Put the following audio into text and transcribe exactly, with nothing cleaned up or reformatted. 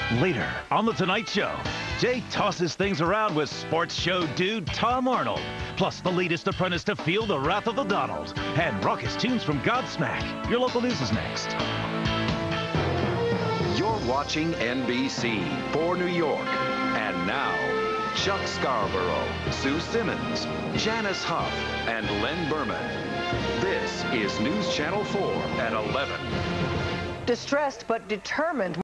Later on The Tonight Show, Jay tosses things around with sports show dude Tom Arnold, plus the latest apprentice to feel the wrath of the Donald, and raucous tunes from Godsmack. Your local news is next. You're watching N B C for New York. And now, Chuck Scarborough, Sue Simmons, Janice Huff, and Len Berman. This is News Channel four at eleven. Distressed but determined.